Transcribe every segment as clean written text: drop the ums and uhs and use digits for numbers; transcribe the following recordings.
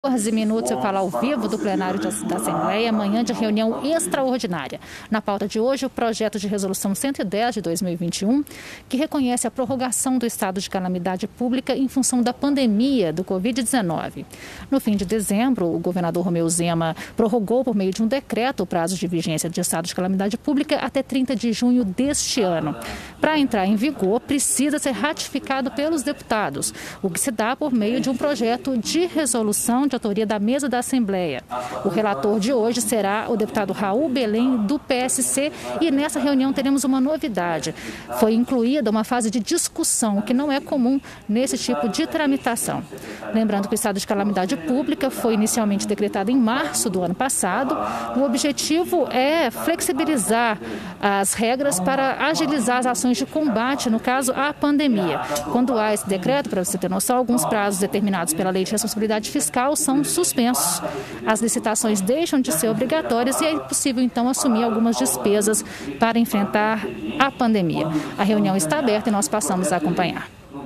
14 minutos eu falo ao vivo do plenário da Assembleia, manhã de reunião extraordinária. Na pauta de hoje, o projeto de resolução 110 de 2021, que reconhece a prorrogação do estado de calamidade pública em função da pandemia do Covid-19. No fim de dezembro, o governador Romeu Zema prorrogou por meio de um decreto o prazo de vigência de estado de calamidade pública até 30 de junho deste ano. Para entrar em vigor, precisa ser ratificado pelos deputados, o que se dá por meio de um projeto de resolução de autoria da mesa da Assembleia. O relator de hoje será o deputado Raul Belém, do PSC, e nessa reunião teremos uma novidade. Foi incluída uma fase de discussão, o que não é comum nesse tipo de tramitação. Lembrando que o estado de calamidade pública foi inicialmente decretado em março do ano passado. O objetivo é flexibilizar as regras para agilizar as ações de combate, no caso, à pandemia. Quando há esse decreto, para você ter noção, alguns prazos determinados pela Lei de Responsabilidade Fiscal são suspensos. As licitações deixam de ser obrigatórias e é possível, então, assumir algumas despesas para enfrentar a pandemia. A reunião está aberta e nós passamos a acompanhar.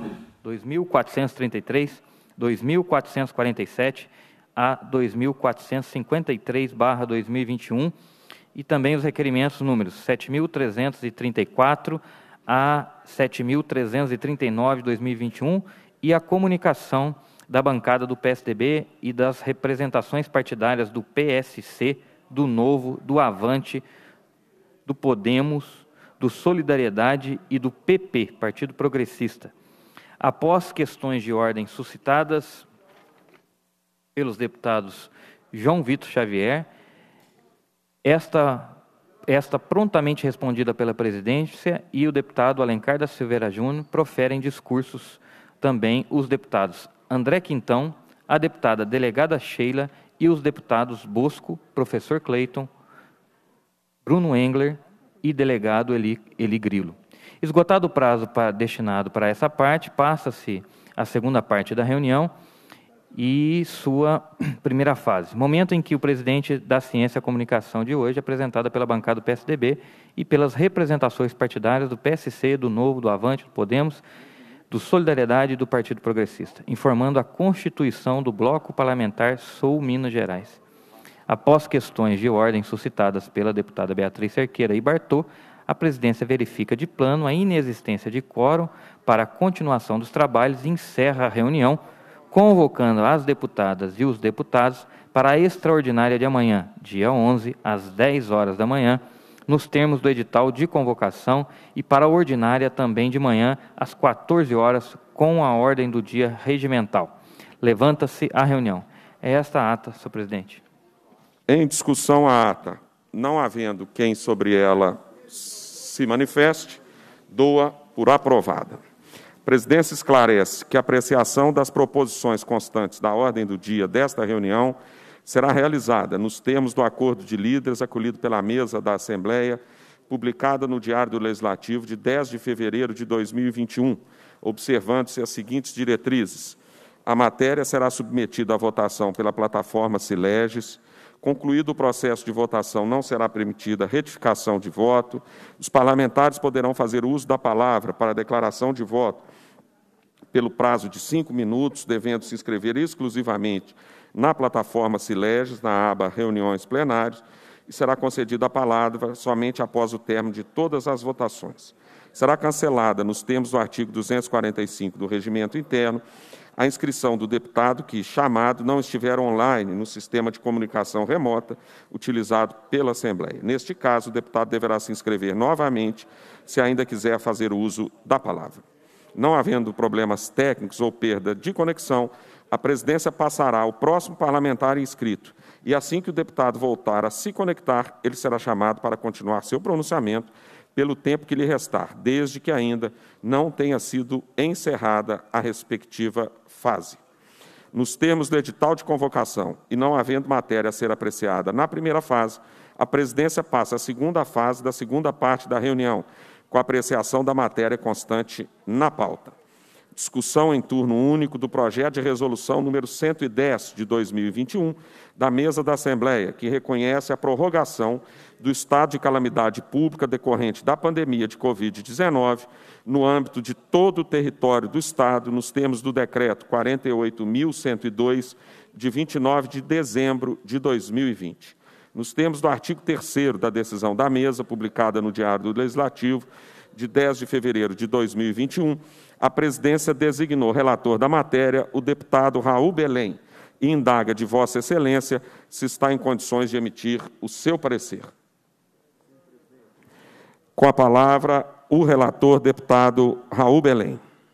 2.433, 2.447 a 2.453/2021 e também os requerimentos números 7.334 a 7.339/2021 e a comunicação da bancada do PSDB e das representações partidárias do PSC, do Novo, do Avante, do Podemos, do Solidariedade e do PP, Partido Progressista. Após questões de ordem suscitadas pelos deputados João Vitor Xavier, esta prontamente respondida pela presidência e o deputado Alencar da Silveira Júnior proferem discursos também os deputados André Quintão, a deputada delegada Sheila e os deputados Bosco, professor Cleiton, Bruno Engler e delegado Eli Grilo. Esgotado o prazo destinado para essa parte, passa-se a segunda parte da reunião e sua primeira fase. Momento em que o presidente da Ciência e Comunicação de hoje, apresentada pela bancada do PSDB e pelas representações partidárias do PSC, do Novo, do Avante, do Podemos, do Solidariedade e do Partido Progressista, informando a constituição do Bloco Parlamentar Sul Minas Gerais. Após questões de ordem suscitadas pela deputada Beatriz Cerqueira e Bartô, a presidência verifica de plano a inexistência de quórum para a continuação dos trabalhos e encerra a reunião, convocando as deputadas e os deputados para a extraordinária de amanhã, dia 11, às 10 horas da manhã, nos termos do edital de convocação, e para a ordinária também de manhã, às 14 horas, com a ordem do dia regimental. Levanta-se a reunião. É esta a ata, senhor presidente. Em discussão a ata, não havendo quem sobre ela se manifeste, dou-a por aprovada. A presidência esclarece que a apreciação das proposições constantes da ordem do dia desta reunião será realizada nos termos do acordo de líderes acolhido pela mesa da Assembleia, publicada no Diário do Legislativo de 10 de fevereiro de 2021, observando-se as seguintes diretrizes. A matéria será submetida à votação pela plataforma Sileges. Concluído o processo de votação, não será permitida retificação de voto. Os parlamentares poderão fazer uso da palavra para declaração de voto pelo prazo de 5 minutos, devendo se inscrever exclusivamente na plataforma Sileges, na aba Reuniões Plenárias, e será concedida a palavra somente após o término de todas as votações. Será cancelada, nos termos do artigo 245 do Regimento Interno, a inscrição do deputado que, chamado, não estiver online no sistema de comunicação remota utilizado pela Assembleia. Neste caso, o deputado deverá se inscrever novamente, se ainda quiser fazer uso da palavra. Não havendo problemas técnicos ou perda de conexão, a presidência passará ao próximo parlamentar inscrito e, assim que o deputado voltar a se conectar, ele será chamado para continuar seu pronunciamento pelo tempo que lhe restar, desde que ainda não tenha sido encerrada a respectiva fase. Nos termos do edital de convocação e não havendo matéria a ser apreciada na primeira fase, a presidência passa à segunda fase da segunda parte da reunião, com a apreciação da matéria constante na pauta. discussão em turno único do projeto de resolução número 110 de 2021 da mesa da Assembleia, que reconhece a prorrogação do estado de calamidade pública decorrente da pandemia de Covid-19 no âmbito de todo o território do Estado, nos termos do Decreto 48.102, de 29 de dezembro de 2020. Nos termos do artigo 3º da decisão da mesa, publicada no Diário do Legislativo, de 10 de fevereiro de 2021, a presidência designou relator da matéria o deputado Raul Belém e indaga de Vossa Excelência se está em condições de emitir o seu parecer. Com a palavra, o relator, deputado Raul Belém.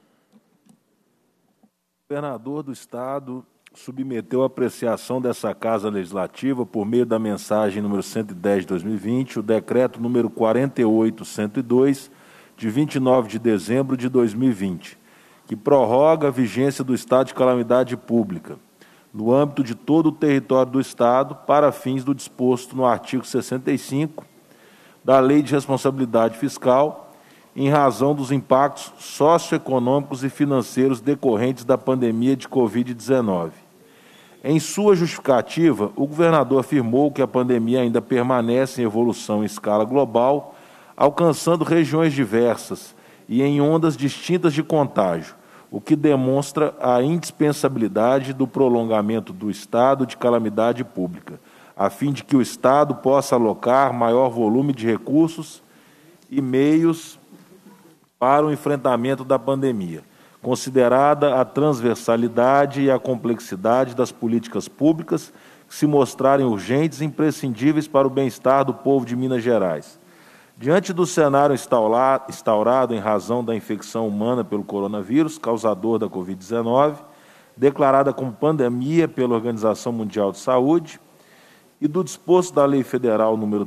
O governador do Estado submeteu a apreciação dessa Casa Legislativa, por meio da mensagem número 110 de 2020, o decreto número 48.102, de 29 de dezembro de 2020, que prorroga a vigência do estado de calamidade pública, no âmbito de todo o território do Estado, para fins do disposto no artigo 65 da Lei de Responsabilidade Fiscal, em razão dos impactos socioeconômicos e financeiros decorrentes da pandemia de Covid-19. Em sua justificativa, o governador afirmou que a pandemia ainda permanece em evolução em escala global, alcançando regiões diversas e em ondas distintas de contágio, o que demonstra a indispensabilidade do prolongamento do estado de calamidade pública, a fim de que o Estado possa alocar maior volume de recursos e meios para o enfrentamento da pandemia, considerada a transversalidade e a complexidade das políticas públicas que se mostrarem urgentes e imprescindíveis para o bem-estar do povo de Minas Gerais. Diante do cenário instaurado em razão da infecção humana pelo coronavírus, causador da Covid-19, declarada como pandemia pela Organização Mundial de Saúde, e do disposto da Lei Federal número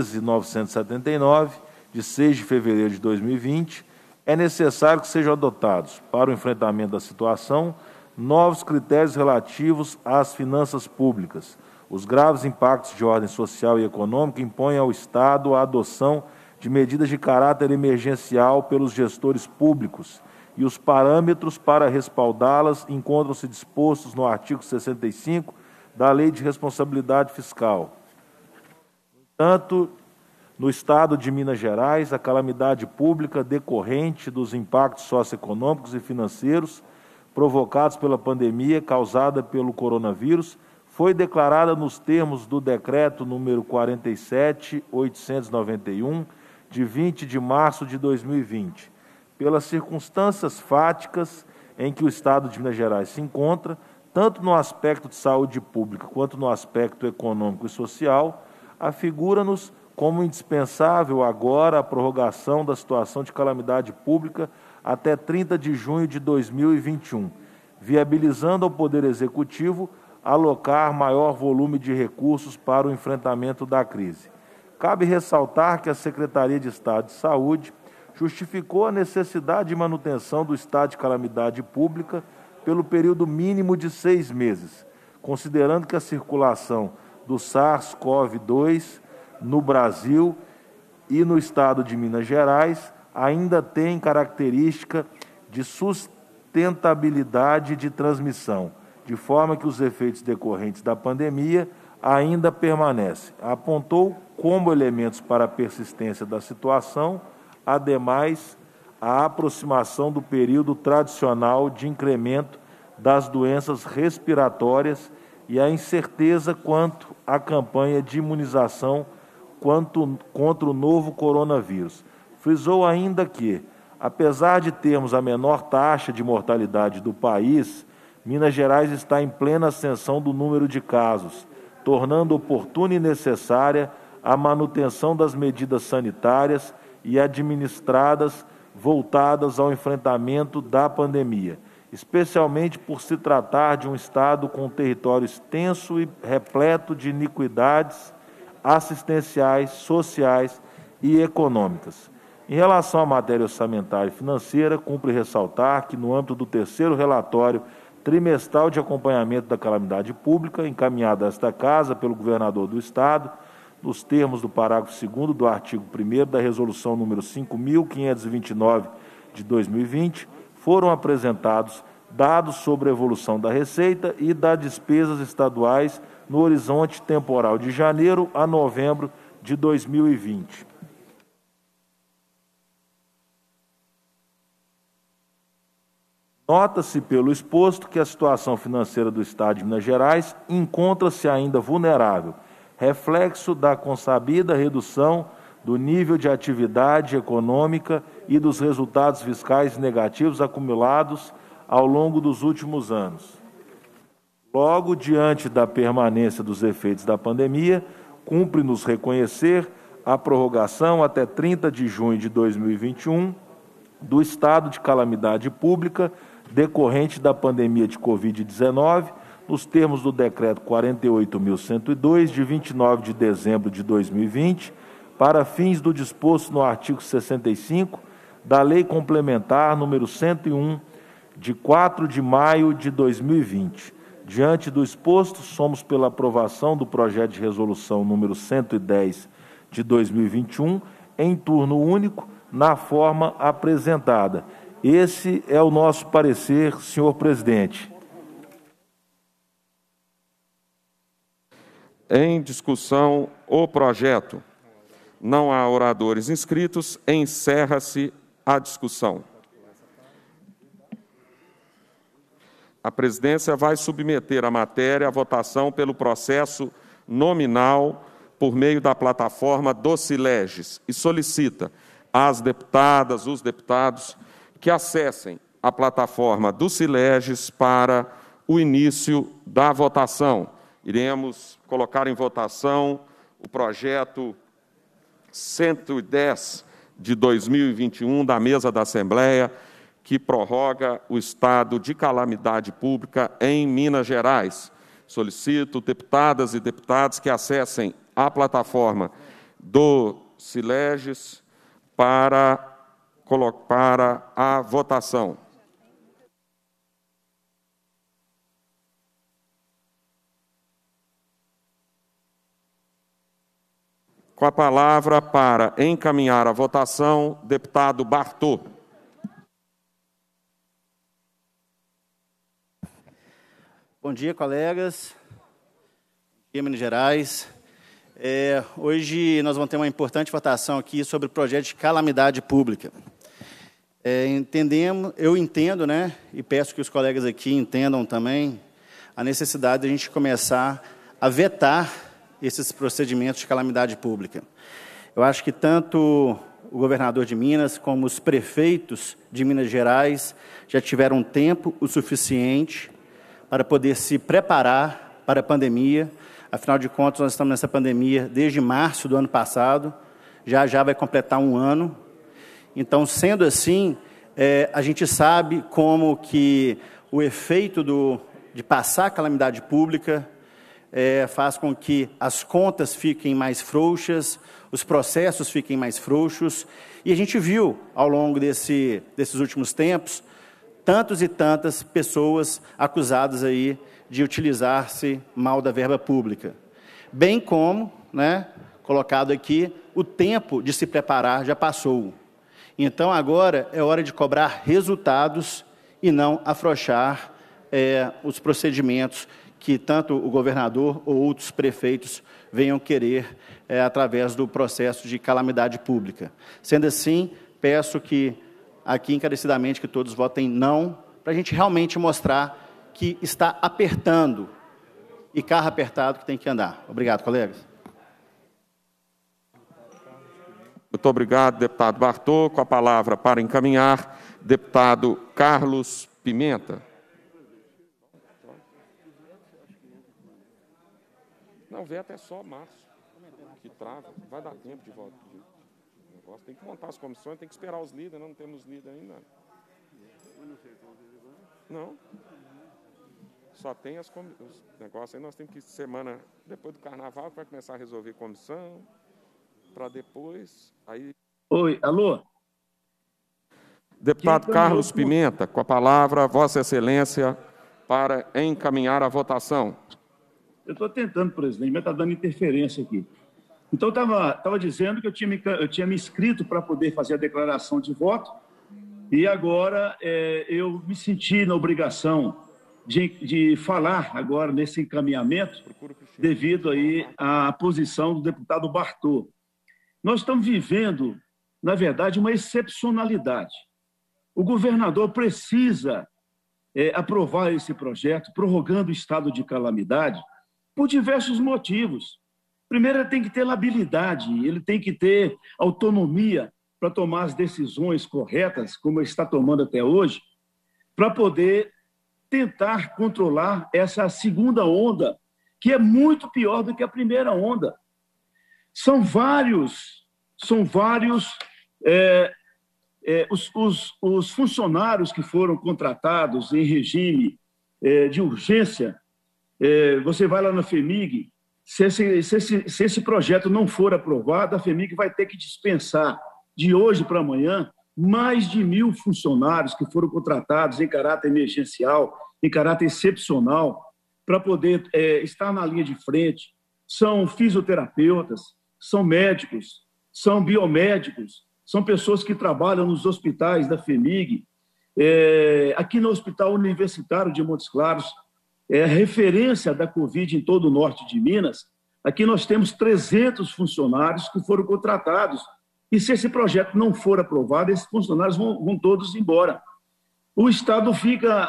13.979, de 6 de fevereiro de 2020, é necessário que sejam adotados, para o enfrentamento da situação, novos critérios relativos às finanças públicas. Os graves impactos de ordem social e econômica impõem ao Estado a adoção de medidas de caráter emergencial pelos gestores públicos, e os parâmetros para respaldá-las encontram-se dispostos no artigo 65 da Lei de Responsabilidade Fiscal. Portanto, no Estado de Minas Gerais, a calamidade pública decorrente dos impactos socioeconômicos e financeiros provocados pela pandemia causada pelo coronavírus foi declarada nos termos do Decreto número 47.891, de 20 de março de 2020, pelas circunstâncias fáticas em que o Estado de Minas Gerais se encontra, tanto no aspecto de saúde pública quanto no aspecto econômico e social, afigura-nos como indispensável agora a prorrogação da situação de calamidade pública até 30 de junho de 2021, viabilizando ao Poder Executivo alocar maior volume de recursos para o enfrentamento da crise. Cabe ressaltar que a Secretaria de Estado de Saúde justificou a necessidade de manutenção do estado de calamidade pública pelo período mínimo de 6 meses, considerando que a circulação do SARS-CoV-2 no Brasil e no Estado de Minas Gerais ainda tem característica de sustentabilidade de transmissão, de forma que os efeitos decorrentes da pandemia ainda permanecem. Apontou como elementos para a persistência da situação, ademais, a aproximação do período tradicional de incremento das doenças respiratórias e a incerteza quanto à campanha de imunização contra o novo coronavírus. Frisou ainda que, apesar de termos a menor taxa de mortalidade do país, Minas Gerais está em plena ascensão do número de casos, tornando oportuna e necessária a manutenção das medidas sanitárias e administradas voltadas ao enfrentamento da pandemia, especialmente por se tratar de um estado com um território extenso e repleto de iniquidades assistenciais, sociais e econômicas. Em relação à matéria orçamentária e financeira, cumpre ressaltar que, no âmbito do 3º relatório trimestral de acompanhamento da calamidade pública, encaminhado a esta Casa pelo governador do Estado, nos termos do parágrafo 2º do artigo 1º da Resolução número 5.529 de 2020, foram apresentados dados sobre a evolução da receita e das despesas estaduais no horizonte temporal de janeiro a novembro de 2020. Nota-se pelo exposto que a situação financeira do Estado de Minas Gerais encontra-se ainda vulnerável, reflexo da consabida redução do nível de atividade econômica e dos resultados fiscais negativos acumulados ao longo dos últimos anos. Logo, diante da permanência dos efeitos da pandemia, cumpre-nos reconhecer a prorrogação até 30 de junho de 2021 do estado de calamidade pública decorrente da pandemia de Covid-19, nos termos do Decreto 48.102, de 29 de dezembro de 2020, para fins do disposto no artigo 65 da Lei Complementar número 101, de 4 de maio de 2020. Diante do exposto, somos pela aprovação do projeto de resolução número 110 de 2021, em turno único, na forma apresentada. Esse é o nosso parecer, senhor presidente. Em discussão, o projeto. Não há oradores inscritos. Encerra-se a discussão. A presidência vai submeter a matéria à votação pelo processo nominal por meio da plataforma do Sileges e solicita às deputadas, os deputados, que acessem a plataforma do Sileges para o início da votação. Iremos colocar em votação o projeto 110 de 2021 da mesa da Assembleia, que prorroga o estado de calamidade pública em Minas Gerais. Solicito, deputadas e deputados, que acessem a plataforma do Sileges para a votação. Com a palavra para encaminhar a votação, deputado Bartô. Bom dia, colegas. Bom dia, Minas Gerais. Hoje nós vamos ter uma importante votação aqui sobre o projeto de calamidade pública. Eu entendo, né, e peço que os colegas aqui entendam também a necessidade de a gente começar a vetar esses procedimentos de calamidade pública. Eu acho que tanto o governador de Minas como os prefeitos de Minas Gerais já tiveram tempo o suficiente para poder se preparar para a pandemia. Afinal de contas, nós estamos nessa pandemia desde março do ano passado, já vai completar um ano. Então, sendo assim, a gente sabe como que o efeito de passar a calamidade pública faz com que as contas fiquem mais frouxas, os processos fiquem mais frouxos, e a gente viu, ao longo desses últimos tempos, tantos e tantas pessoas acusadas aí de utilizar-se mal da verba pública. Bem como, né, colocado aqui, o tempo de se preparar já passou. Então, agora é hora de cobrar resultados e não afrouxar os procedimentos que tanto o governador ou outros prefeitos venham querer através do processo de calamidade pública. Sendo assim, peço que, aqui encarecidamente, que todos votem não, para a gente realmente mostrar que está apertando, e carro apertado que tem que andar. Obrigado, colegas. Muito obrigado, deputado Bartô. Com a palavra para encaminhar, deputado Carlos Pimenta. Não, veto é só março, que trava. Vai dar tempo de volta. Tem que montar as comissões, tem que esperar os líderes, não temos líder ainda. Não. Só tem os negócios aí, nós temos que, semana depois do carnaval, vai começar a resolver comissão, para depois, aí... Oi, alô? Deputado Carlos Pimenta, com a palavra, Vossa Excelência, para encaminhar a votação. Eu estou tentando, presidente, mas está dando interferência aqui. Então, estava dizendo que eu tinha me inscrito para poder fazer a declaração de voto, E agora eu me senti na obrigação de falar agora nesse encaminhamento devido aí à posição do deputado Bartô. Nós estamos vivendo, na verdade, uma excepcionalidade. O governador precisa aprovar esse projeto, prorrogando o estado de calamidade, por diversos motivos. Primeiro, ele tem que ter labilidade, ele tem que ter autonomia para tomar as decisões corretas, como ele está tomando até hoje, para poder tentar controlar essa segunda onda, que é muito pior do que a primeira onda. São vários os funcionários que foram contratados em regime de urgência. Você vai lá na FEMIG, se esse projeto não for aprovado, a FEMIG vai ter que dispensar de hoje para amanhã mais de 1.000 funcionários que foram contratados em caráter emergencial, em caráter excepcional, para poder estar na linha de frente. São fisioterapeutas, são médicos, são biomédicos, são pessoas que trabalham nos hospitais da FEMIG. Aqui no Hospital Universitário de Montes Claros, a referência da Covid em todo o norte de Minas. Aqui nós temos 300 funcionários que foram contratados. E se esse projeto não for aprovado, esses funcionários vão todos embora. O Estado fica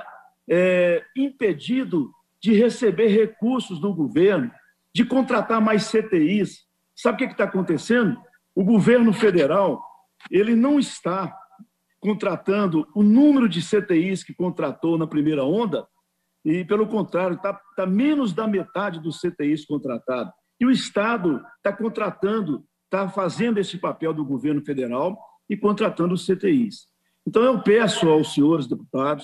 impedido de receber recursos do governo, de contratar mais CTIs. Sabe o que está acontecendo? O governo federal ele não está contratando o número de CTIs que contratou na primeira onda, e, pelo contrário, está menos da metade dos CTIs contratados. E o Estado está contratando, está fazendo esse papel do governo federal e contratando os CTIs. Então, eu peço aos senhores deputados,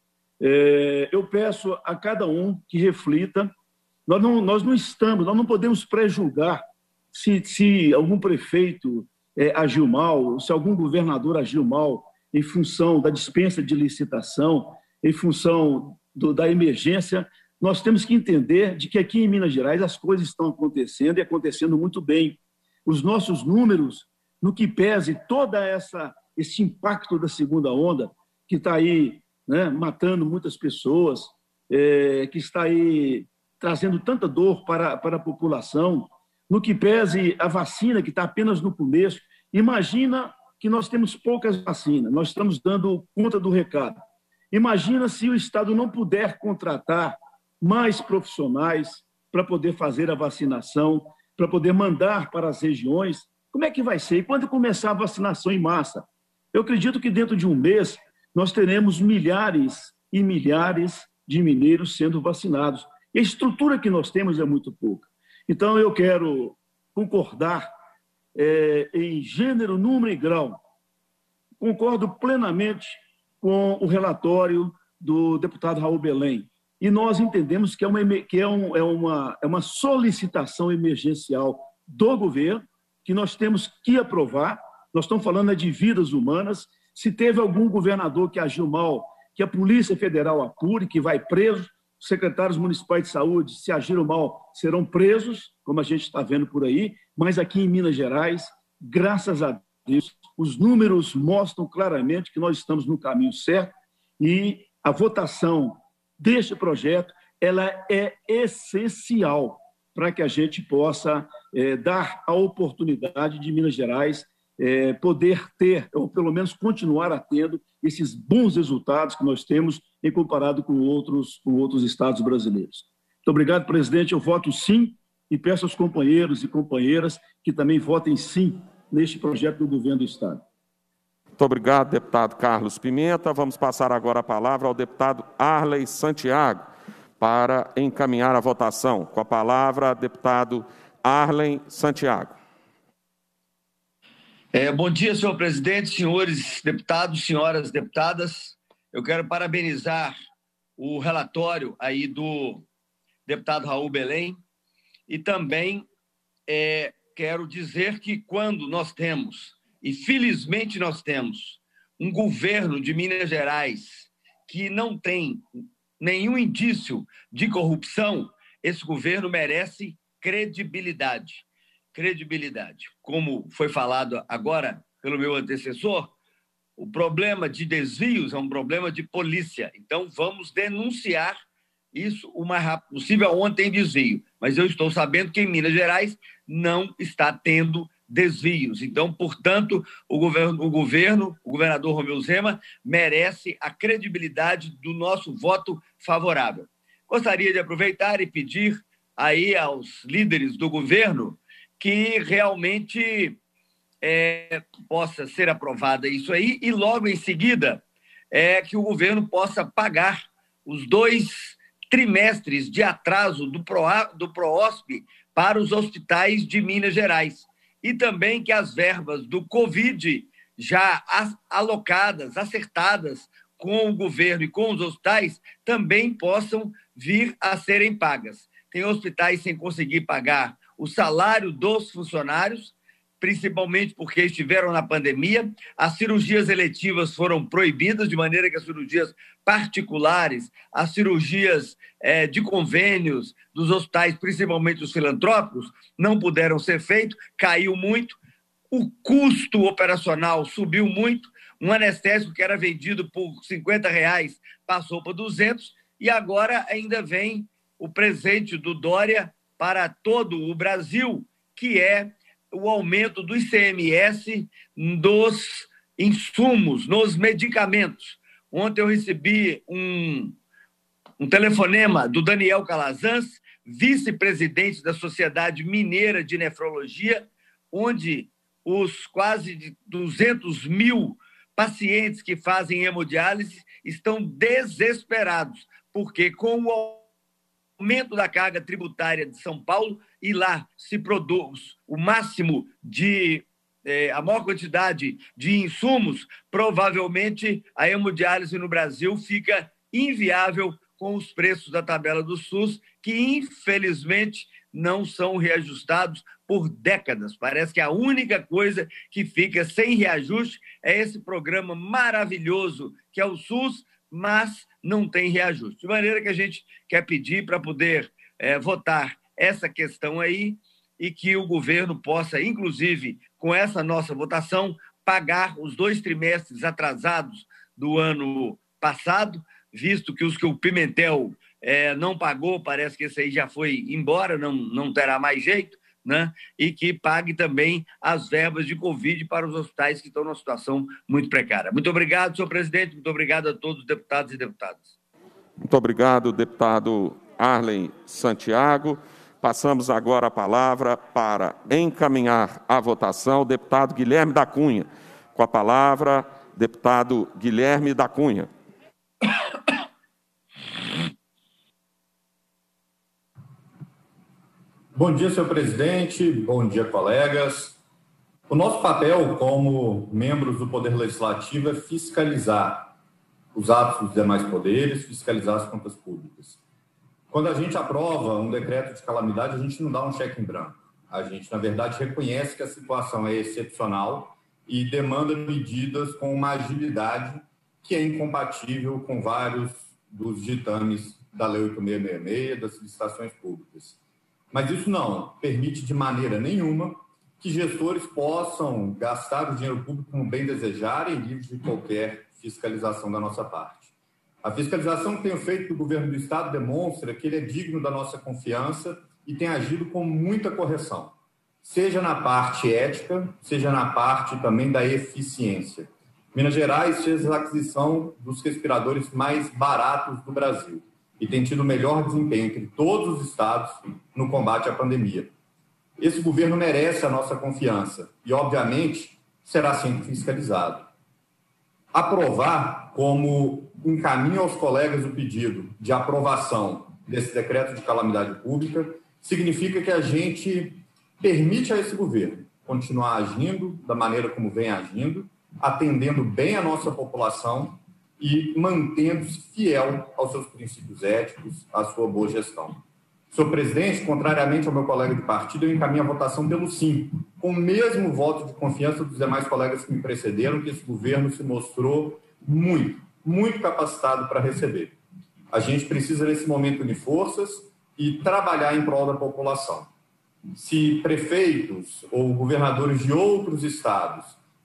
eu peço a cada um que reflita. Nós não podemos pré-julgar se algum prefeito agiu mal, se algum governador agiu mal em função da dispensa de licitação, em função da emergência. Nós temos que entender de que aqui em Minas Gerais as coisas estão acontecendo e acontecendo muito bem. Os nossos números, no que pese todo esse impacto da segunda onda, que está aí matando muitas pessoas, que está aí trazendo tanta dor para a população, no que pese a vacina, que está apenas no começo. Imagina que nós temos poucas vacinas, nós estamos dando conta do recado. Imagina se o Estado não puder contratar mais profissionais para poder fazer a vacinação, para poder mandar para as regiões. Como é que vai ser? E quando começar a vacinação em massa? Eu acredito que dentro de um mês nós teremos milhares e milhares de mineiros sendo vacinados. E a estrutura que nós temos é muito pouca. Então, eu quero concordar em gênero, número e grau. Concordo plenamente com o relatório do deputado Raul Belém. E nós entendemos que é uma solicitação emergencial do governo, que nós temos que aprovar. Nós estamos falando de vidas humanas. Se teve algum governador que agiu mal, que a Polícia Federal apure, que vai preso. Os secretários municipais de saúde, se agiram mal, serão presos, como a gente está vendo por aí. Mas aqui em Minas Gerais, graças a Deus, os números mostram claramente que nós estamos no caminho certo e a votação deste projeto ela é essencial para que a gente possa dar a oportunidade de Minas Gerais poder ter, ou pelo menos continuar a tendo, esses bons resultados que nós temos em comparado com outros estados brasileiros. Muito obrigado, presidente. Eu voto sim e peço aos companheiros e companheiras que também votem sim neste projeto do governo do Estado. Muito obrigado, deputado Carlos Pimenta. Vamos passar agora a palavra ao deputado Arley Santiago para encaminhar a votação. Com a palavra, deputado Arley Santiago. Bom dia, senhor presidente, senhores deputados, senhoras deputadas. Eu quero parabenizar o relatório aí do deputado Raul Belém e também quero dizer que quando nós temos, e felizmente nós temos, um governo de Minas Gerais que não tem nenhum indício de corrupção, esse governo merece credibilidade. Credibilidade. Como foi falado agora pelo meu antecessor, o problema de desvios é um problema de polícia. Então, vamos denunciar isso o mais rápido possível onde tem desvio. Mas eu estou sabendo que em Minas Gerais não está tendo desvios. Então, portanto, o governador Romeu Zema, merece a credibilidade do nosso voto favorável. Gostaria de aproveitar e pedir aí aos líderes do governo que realmente possa ser aprovada isso aí e logo em seguida que o governo possa pagar os 2 trimestres de atraso do PROOSP para os hospitais de Minas Gerais e também que as verbas do Covid já alocadas, acertadas com o governo e com os hospitais também possam vir a serem pagas. Tem hospitais sem conseguir pagar o salário dos funcionários, principalmente porque estiveram na pandemia. As cirurgias eletivas foram proibidas, de maneira que as cirurgias particulares, as cirurgias de convênios dos hospitais, principalmente os filantrópicos, não puderam ser feitos, caiu muito, o custo operacional subiu muito, um anestésico que era vendido por R$50 passou para 200 e agora ainda vem o presente do Dória para todo o Brasil, que é o aumento do ICMS dos insumos, nos medicamentos. Ontem eu recebi um telefonema do Daniel Calazans, vice-presidente da Sociedade Mineira de Nefrologia, onde os quase 200 mil pacientes que fazem hemodiálise estão desesperados, porque com o aumento da carga tributária de São Paulo, e lá se produz o máximo a maior quantidade de insumos, provavelmente a hemodiálise no Brasil fica inviável com os preços da tabela do SUS, que infelizmente não são reajustados por décadas. Parece que a única coisa que fica sem reajuste é esse programa maravilhoso que é o SUS, mas não tem reajuste. De maneira que a gente quer pedir para poder votar essa questão aí e que o governo possa, inclusive, com essa nossa votação, pagar os 2 trimestres atrasados do ano passado, visto que os que o Pimentel não pagou, parece que esse aí já foi embora, não terá mais jeito, né? E que pague também as verbas de Covid para os hospitais que estão numa situação muito precária. Muito obrigado, senhor presidente, muito obrigado a todos os deputados e deputadas. Muito obrigado, deputado Arlen Santiago. Passamos agora a palavra para encaminhar a votação o deputado Guilherme da Cunha. Com a palavra, deputado Guilherme da Cunha. Bom dia, senhor presidente. Bom dia, colegas. O nosso papel como membros do Poder Legislativo é fiscalizar os atos dos demais poderes, fiscalizar as contas públicas. Quando a gente aprova um decreto de calamidade, a gente não dá um cheque em branco. A gente, na verdade, reconhece que a situação é excepcional e demanda medidas com uma agilidade que é incompatível com vários dos ditames da Lei 8666, das licitações públicas. Mas isso não permite de maneira nenhuma que gestores possam gastar o dinheiro público como bem desejarem, livres de qualquer fiscalização da nossa parte. A fiscalização que tem feito do governo do Estado demonstra que ele é digno da nossa confiança e tem agido com muita correção, seja na parte ética, seja na parte também da eficiência. Minas Gerais fez a aquisição dos respiradores mais baratos do Brasil e tem tido o melhor desempenho entre todos os estados no combate à pandemia. Esse governo merece a nossa confiança e, obviamente, será sempre fiscalizado. Aprovar, como encaminho aos colegas o pedido de aprovação desse decreto de calamidade pública, significa que a gente permite a esse governo continuar agindo da maneira como vem agindo, atendendo bem a nossa população e mantendo-se fiel aos seus princípios éticos, à sua boa gestão. Senhor presidente, contrariamente ao meu colega de partido, eu encaminho a votação pelo sim, com o mesmo voto de confiança dos demais colegas que me precederam, que esse governo se mostrou muito capacitado para receber. A gente precisa, nesse momento, unir forças e trabalhar em prol da população. Se prefeitos ou governadores de outros estados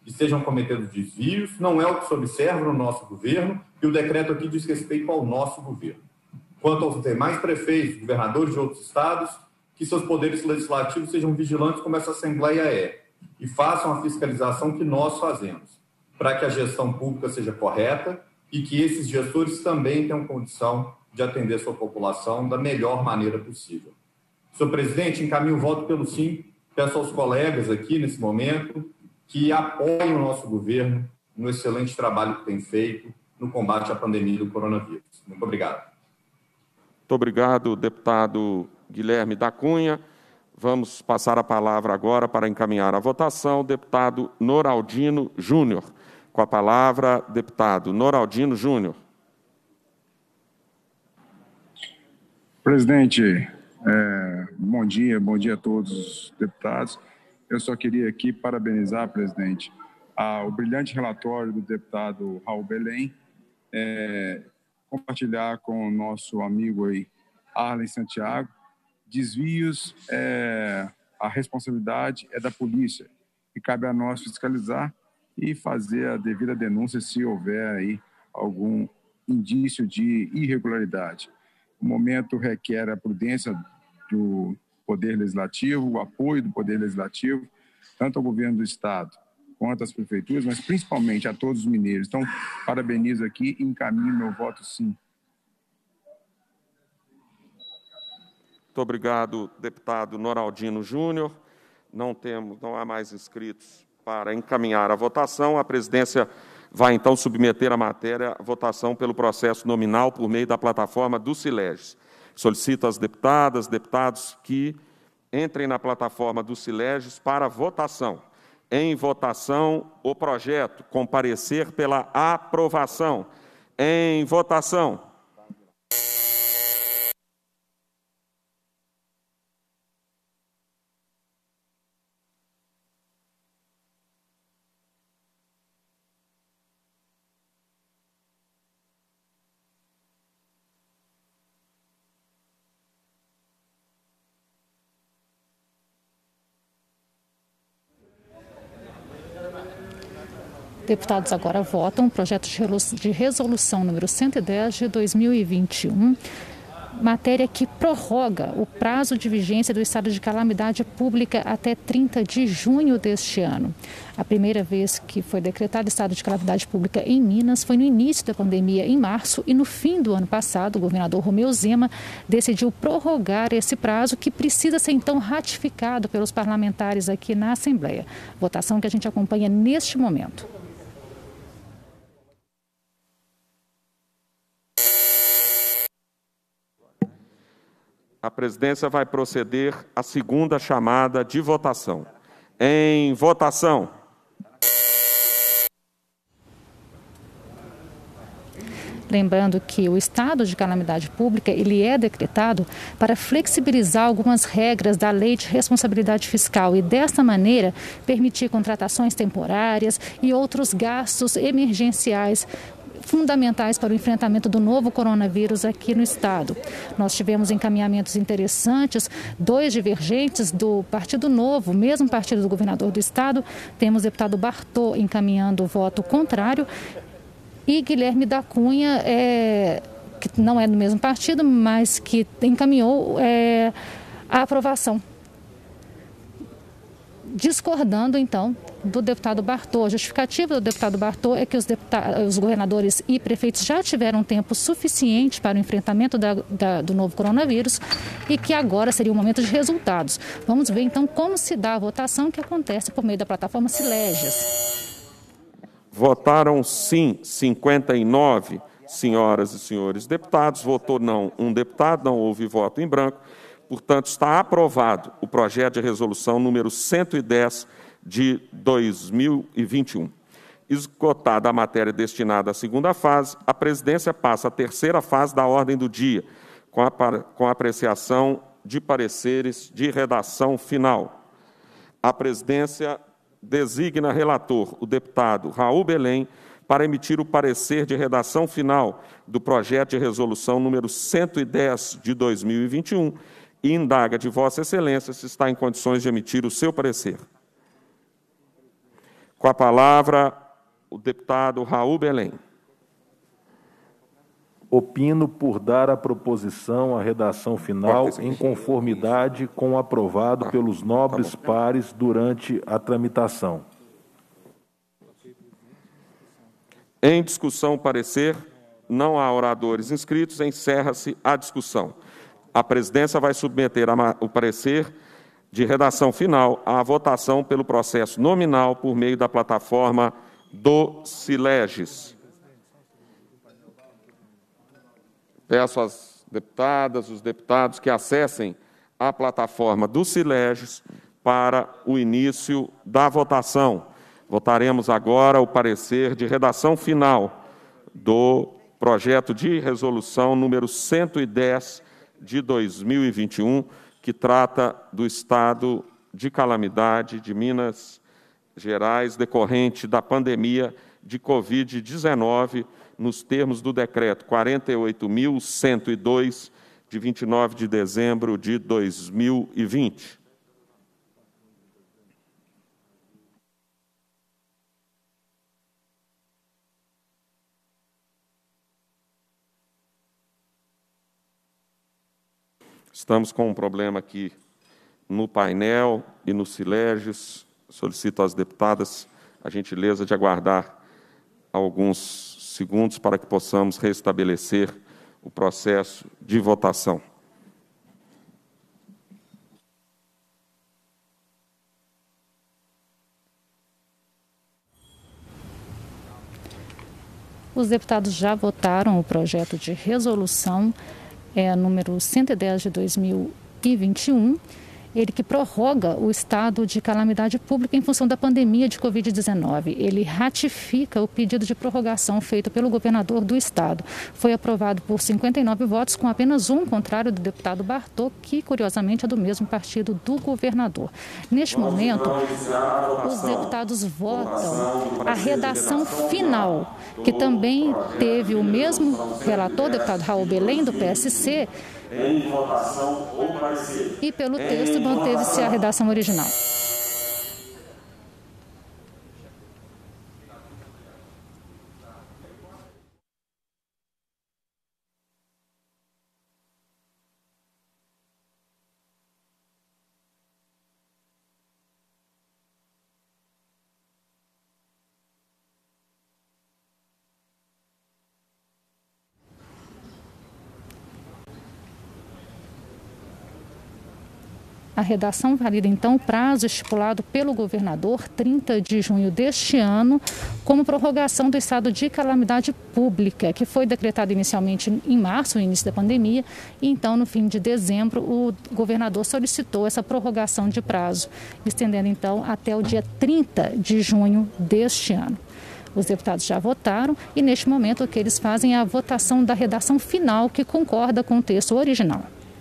que sejam cometidos desvios, não é o que se observa no nosso governo, e o decreto aqui diz respeito ao nosso governo. Quanto aos demais prefeitos, governadores de outros estados, que seus poderes legislativos sejam vigilantes como essa Assembleia é, e façam a fiscalização que nós fazemos, para que a gestão pública seja correta e que esses gestores também tenham condição de atender sua população da melhor maneira possível. Senhor presidente, encaminho o voto pelo sim, peço aos colegas aqui nesse momento que apoiem o nosso governo no excelente trabalho que tem feito no combate à pandemia do coronavírus. Muito obrigado. Muito obrigado, deputado Guilherme da Cunha. Vamos passar a palavra agora para encaminhar a votação o deputado Noraldino Júnior. Com a palavra, deputado Noraldino Júnior. Presidente, bom dia a todos os deputados. Eu só queria aqui parabenizar, presidente, o brilhante relatório do deputado Raul Belém, compartilhar com o nosso amigo aí, Arlen Santiago. Desvios, a responsabilidade é da polícia e cabe a nós fiscalizar e fazer a devida denúncia se houver aí algum indício de irregularidade. O momento requer a prudência do Poder Legislativo, o apoio do Poder Legislativo, tanto ao governo do Estado quanto às prefeituras, mas principalmente a todos os mineiros. Então, parabenizo aqui e encaminho meu voto sim. Muito obrigado, deputado Noraldino Júnior. Não há mais inscritos para encaminhar a votação. A presidência vai, então, submeter a matéria à votação pelo processo nominal por meio da plataforma do Sileges. Solicito às deputadas, deputados que entrem na plataforma do Sileges para votação. Em votação, o projeto. Comparecer pela aprovação. Em votação. Deputados agora votam o projeto de resolução número 110 de 2021, matéria que prorroga o prazo de vigência do estado de calamidade pública até 30 de junho deste ano. A primeira vez que foi decretado estado de calamidade pública em Minas foi no início da pandemia, em março, e no fim do ano passado, o governador Romeu Zema decidiu prorrogar esse prazo, que precisa ser então ratificado pelos parlamentares aqui na Assembleia. Votação que a gente acompanha neste momento. A presidência vai proceder à segunda chamada de votação. Em votação. Lembrando que o estado de calamidade pública ele é decretado para flexibilizar algumas regras da Lei de Responsabilidade Fiscal e, desta maneira, permitir contratações temporárias e outros gastos emergenciais fundamentais para o enfrentamento do novo coronavírus aqui no estado. Nós tivemos encaminhamentos interessantes, 2 divergentes do Partido Novo, mesmo partido do governador do estado. Temos o deputado Bartô encaminhando o voto contrário e Guilherme da Cunha, que não é do mesmo partido, mas que encaminhou a aprovação. Discordando, então, do deputado Bartô. A justificativa do deputado Bartô é que os governadores e prefeitos já tiveram tempo suficiente para o enfrentamento do novo coronavírus e que agora seria o momento de resultados. Vamos ver, então, como se dá a votação que acontece por meio da plataforma Sileges. Votaram sim 59 senhoras e senhores deputados, votou não um deputado, não houve voto em branco. Portanto, está aprovado o projeto de resolução número 110 de 2021. Esgotada a matéria destinada à segunda fase, a presidência passa à terceira fase da ordem do dia, com a apreciação de pareceres de redação final. A presidência designa relator o deputado Raul Belém para emitir o parecer de redação final do projeto de resolução número 110 de 2021 e indaga de Vossa Excelência se está em condições de emitir o seu parecer. Com a palavra, o deputado Raul Belém. Opino por dar à proposição a redação final em conformidade com o aprovado pelos nobres pares durante a tramitação. Em discussão, parecer. Não há oradores inscritos. Encerra-se a discussão. A presidência vai submeter o parecer de redação final à votação pelo processo nominal por meio da plataforma do Sileges. Peço às deputadas, os deputados que acessem a plataforma do Sileges para o início da votação. Votaremos agora o parecer de redação final do projeto de resolução número 110 de 2021, que trata do estado de calamidade de Minas Gerais decorrente da pandemia de Covid-19, nos termos do decreto 48.102, de 29 de dezembro de 2020. Estamos com um problema aqui no painel e no Sileges. Solicito às deputadas a gentileza de aguardar alguns segundos para que possamos restabelecer o processo de votação. Os deputados já votaram o projeto de resolução número 110 de 2021, ele que prorroga o estado de calamidade pública em função da pandemia de Covid-19. Ele ratifica o pedido de prorrogação feito pelo governador do estado. Foi aprovado por 59 votos, com apenas um contrário do deputado Bartô, que curiosamente é do mesmo partido do governador. Neste momento, os deputados votam a redação final, que também teve o mesmo relator, deputado Raul Belém, do PSC, em votação ou parecer. E pelo texto manteve-se a redação original. A redação valida, então, o prazo estipulado pelo governador, 30 de junho deste ano, como prorrogação do estado de calamidade pública, que foi decretado inicialmente em março, no início da pandemia, e então, no fim de dezembro, o governador solicitou essa prorrogação de prazo, estendendo, então, até o dia 30 de junho deste ano. Os deputados já votaram e, neste momento, o que eles fazem é a votação da redação final, que concorda com o texto original.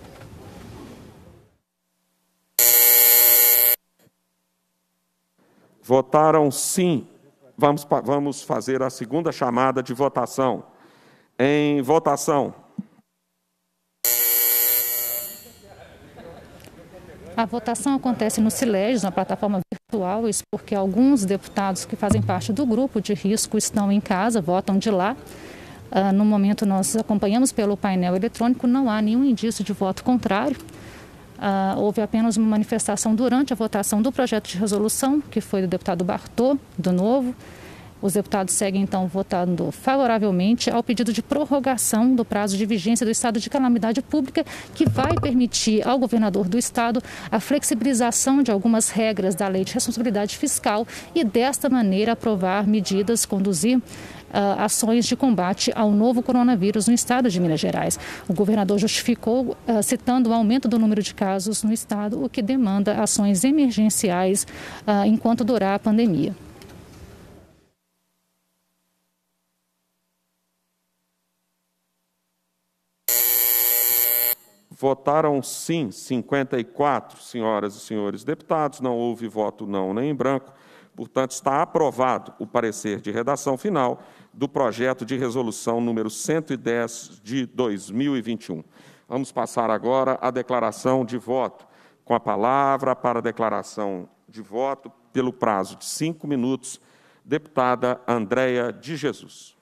Votaram sim. Vamos fazer a segunda chamada de votação. Em votação. A votação acontece no Sileges, na plataforma virtual, isso porque alguns deputados que fazem parte do grupo de risco estão em casa, votam de lá. No momento, nós acompanhamos pelo painel eletrônico, não há nenhum indício de voto contrário. Houve apenas uma manifestação durante a votação do projeto de resolução, que foi do deputado Bartô, do Novo. Os deputados seguem, então, votando favoravelmente ao pedido de prorrogação do prazo de vigência do estado de calamidade pública, que vai permitir ao governador do estado a flexibilização de algumas regras da Lei de Responsabilidade Fiscal e, desta maneira, aprovar medidas, conduzir ações de combate ao novo coronavírus no estado de Minas Gerais. O governador justificou citando o aumento do número de casos no estado, o que demanda ações emergenciais enquanto durar a pandemia. Votaram sim 54 senhoras e senhores deputados, não houve voto não nem em branco. Portanto, está aprovado o parecer de redação final do projeto de resolução número 110 de 2021. Vamos passar agora à declaração de voto. Com a palavra para a declaração de voto, pelo prazo de 5 minutos, Deputada Andréia de Jesus.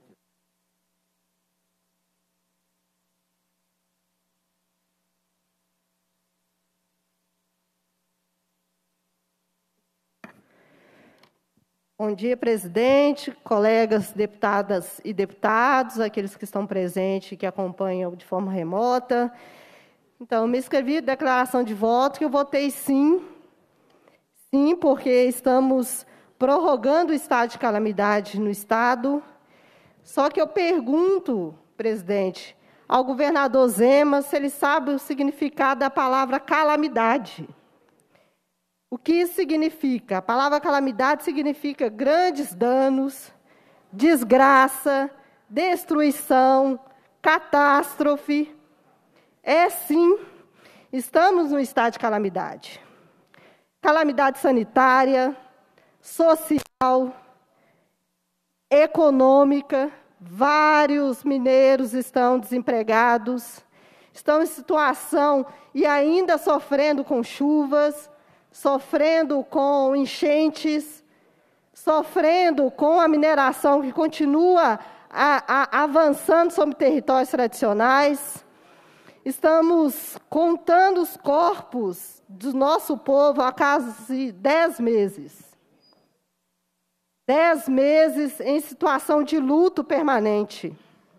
Bom dia, presidente, colegas deputadas e deputados, aqueles que estão presentes e que acompanham de forma remota. Então, me inscrevi em declaração de voto, que eu votei sim, porque estamos prorrogando o estado de calamidade no Estado. Só que eu pergunto, presidente, ao governador Zema se ele sabe o significado da palavra calamidade. O que isso significa? A palavra calamidade significa grandes danos, desgraça, destruição, catástrofe. É sim, estamos no estado de calamidade. Calamidade sanitária, social, econômica. Vários mineiros estão desempregados, estão em situação e ainda sofrendo com chuvas, sofrendo com enchentes, sofrendo com a mineração que continua avançando sobre territórios tradicionais. Estamos contando os corpos do nosso povo há quase 10 meses. 10 meses em situação de luto permanente.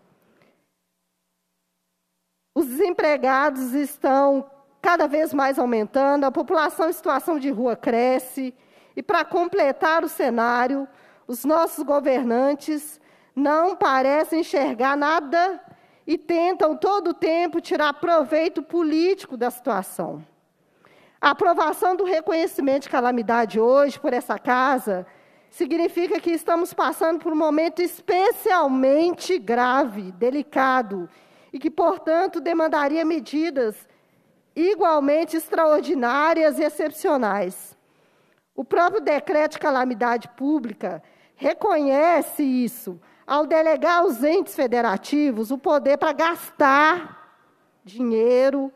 Os desempregados estão cada vez mais aumentando, a população em situação de rua cresce, e para completar o cenário, os nossos governantes não parecem enxergar nada e tentam todo o tempo tirar proveito político da situação. A aprovação do reconhecimento de calamidade hoje por essa casa significa que estamos passando por um momento especialmente grave, delicado, e que, portanto, demandaria medidas igualmente extraordinárias e excepcionais. O próprio decreto de calamidade pública reconhece isso, ao delegar aos entes federativos o poder para gastar dinheiro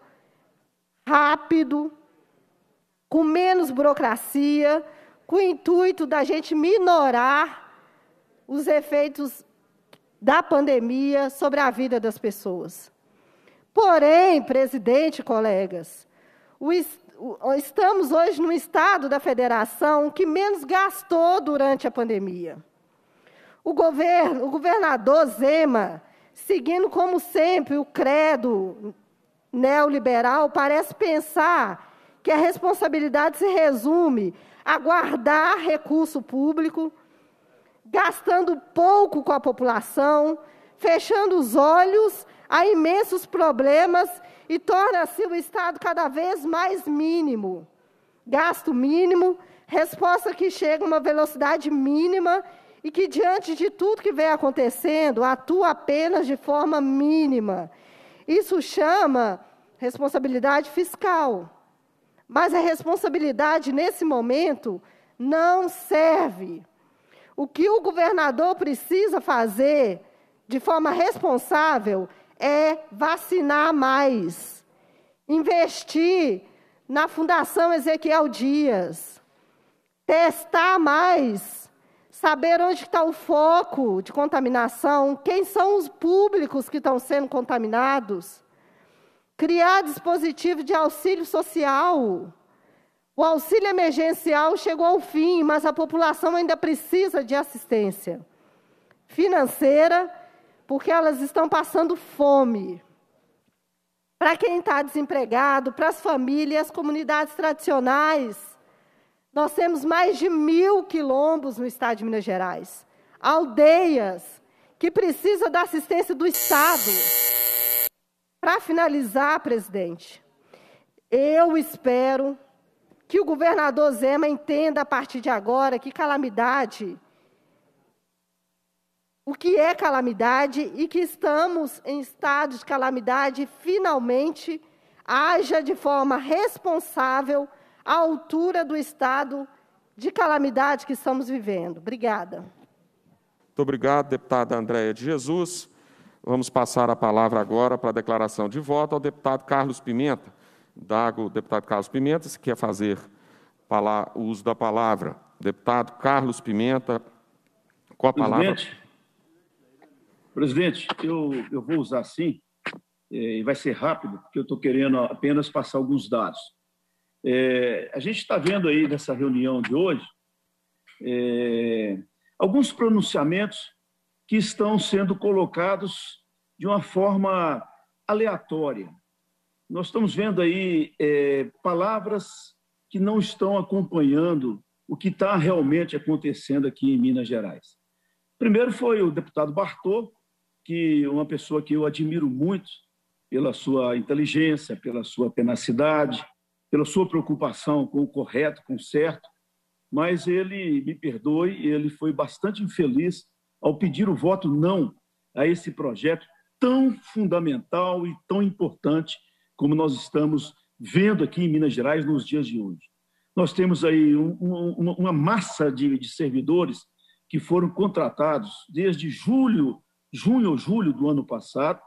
rápido, com menos burocracia, com o intuito da gente minorar os efeitos da pandemia sobre a vida das pessoas. Porém, presidente, colegas, estamos hoje no estado da federação que menos gastou durante a pandemia. O governador Zema, seguindo como sempre o credo neoliberal, parece pensar que a responsabilidade se resume a guardar recurso público, gastando pouco com a população, fechando os olhos a imensos problemas e torna-se o Estado cada vez mais mínimo. Gasto mínimo, resposta que chega a uma velocidade mínima e que, diante de tudo que vem acontecendo, atua apenas de forma mínima. Isso chama responsabilidade fiscal. Mas a responsabilidade, nesse momento, não serve. O que o governador precisa fazer, de forma responsável, é vacinar mais, investir na Fundação Ezequiel Dias, testar mais, saber onde está o foco de contaminação, quem são os públicos que estão sendo contaminados, criar dispositivo de auxílio social. O auxílio emergencial chegou ao fim, mas a população ainda precisa de assistência financeira, porque elas estão passando fome. Para quem está desempregado, para as famílias, comunidades tradicionais, nós temos mais de 1.000 quilombos no estado de Minas Gerais. Aldeias que precisam da assistência do Estado. Para finalizar, presidente, eu espero que o governador Zema entenda a partir de agora que calamidade, o que é calamidade e que estamos em estado de calamidade e finalmente haja de forma responsável à altura do estado de calamidade que estamos vivendo. Obrigada. Muito obrigado, deputada Andréia de Jesus. Vamos passar a palavra agora para a declaração de voto ao deputado Carlos Pimenta. Deputado Carlos Pimenta, se quer fazer o uso da palavra. Deputado Carlos Pimenta, Com a palavra. Presidente, eu vou usar sim, e vai ser rápido, porque eu estou querendo apenas passar alguns dados. A gente está vendo aí nessa reunião de hoje alguns pronunciamentos que estão sendo colocados de uma forma aleatória. Nós estamos vendo aí palavras que não estão acompanhando o que está realmente acontecendo aqui em Minas Gerais. Primeiro foi o deputado Bartô, que é uma pessoa que eu admiro muito pela sua inteligência, pela sua tenacidade, pela sua preocupação com o correto, com o certo, mas ele, me perdoe, ele foi bastante infeliz ao pedir o voto não a esse projeto tão fundamental e tão importante como nós estamos vendo aqui em Minas Gerais nos dias de hoje. Nós temos aí uma massa de servidores que foram contratados desde junho ou julho do ano passado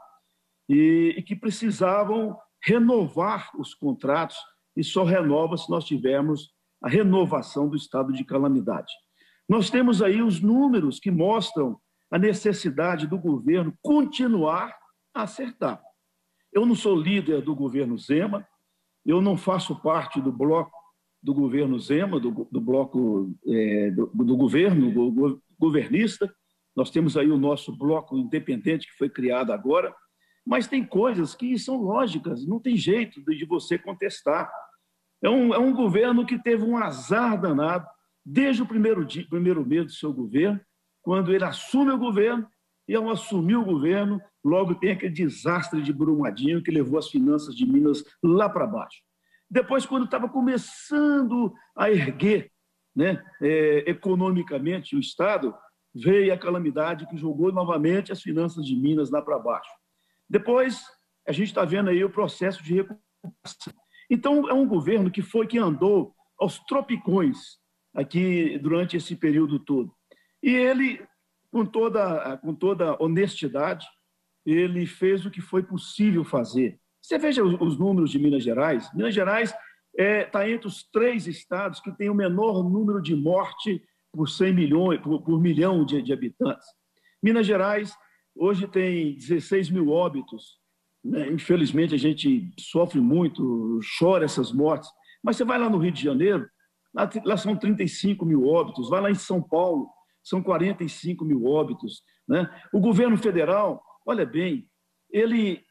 e que precisavam renovar os contratos e só renova se nós tivermos a renovação do estado de calamidade. Nós temos aí os números que mostram a necessidade do governo continuar a acertar. Eu não sou líder do governo Zema, eu não faço parte do bloco do governo Zema, do bloco do governo governista. Nós temos aí o nosso bloco independente que foi criado agora, mas tem coisas que são lógicas, não tem jeito de você contestar. É um governo que teve um azar danado desde o primeiro mês do seu governo, quando ele assume o governo, e ao assumir o governo, logo tem aquele desastre de Brumadinho que levou as finanças de Minas lá para baixo. Depois, quando estava começando a erguer, né, economicamente o Estado, veio a calamidade que jogou novamente as finanças de Minas lá para baixo. Depois, a gente está vendo aí o processo de recuperação. Então, é um governo que andou aos tropicões aqui durante esse período todo. E ele, com toda honestidade, ele fez o que foi possível fazer. Você veja os números de Minas Gerais. Minas Gerais está entre os 3 estados que tem o menor número de morte por 100 milhões, por milhão de habitantes. Minas Gerais hoje tem 16 mil óbitos. Né? Infelizmente, a gente sofre muito, chora essas mortes. Mas você vai lá no Rio de Janeiro, lá são 35 mil óbitos. Vai lá em São Paulo, são 45 mil óbitos. Né? O governo federal, olha bem, ele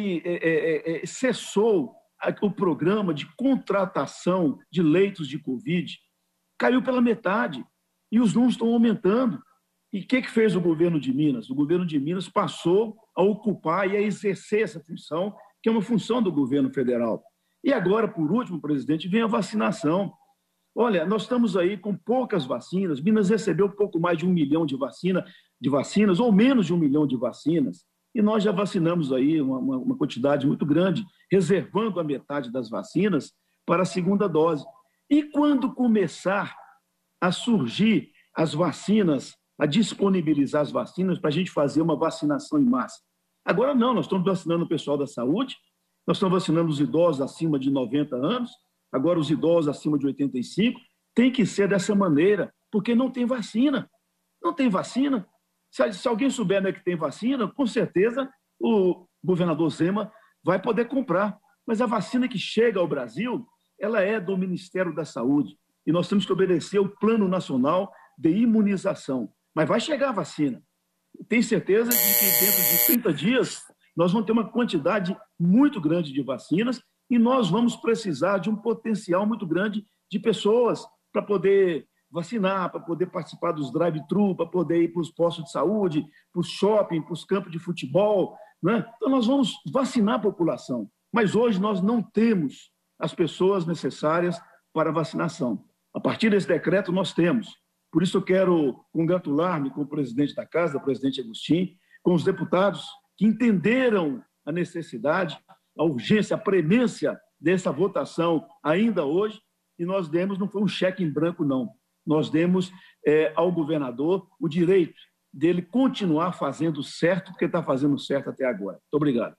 cessou o programa de contratação de leitos de Covid, caiu pela metade e os números estão aumentando. E o que fez o governo de Minas? O governo de Minas passou a ocupar e a exercer essa função, que é uma função do governo federal. E agora, por último, presidente, vem a vacinação. Olha, nós estamos aí com poucas vacinas. Minas recebeu pouco mais de 1 milhão de vacinas, ou menos de 1 milhão de vacinas. E nós já vacinamos aí uma quantidade muito grande, reservando a metade das vacinas para a segunda dose. E quando começar a surgir as vacinas, a disponibilizar as vacinas para a gente fazer uma vacinação em massa? Agora não, nós estamos vacinando o pessoal da saúde, nós estamos vacinando os idosos acima de 90 anos, agora os idosos acima de 85, tem que ser dessa maneira, porque não tem vacina. Não tem vacina. Se alguém souber, né, que tem vacina, com certeza o governador Zema vai poder comprar. Mas a vacina que chega ao Brasil, ela é do Ministério da Saúde. E nós temos que obedecer o Plano Nacional de Imunização. Mas vai chegar a vacina. Tenho certeza de que dentro de 30 dias nós vamos ter uma quantidade muito grande de vacinas e nós vamos precisar de um potencial muito grande de pessoas para poder vacinar, para poder participar dos drive-thru, para poder ir para os postos de saúde, para os shopping, para os campos de futebol. Né? Então, nós vamos vacinar a população. Mas hoje nós não temos as pessoas necessárias para a vacinação. A partir desse decreto, nós temos. Por isso, eu quero congratular-me com o presidente da Casa, o presidente Agostinho, com os deputados que entenderam a necessidade, a urgência, a premência dessa votação ainda hoje, e nós demos, não foi um cheque em branco, não. Nós demos ao governador o direito dele continuar fazendo certo, porque está fazendo certo até agora. Muito obrigado.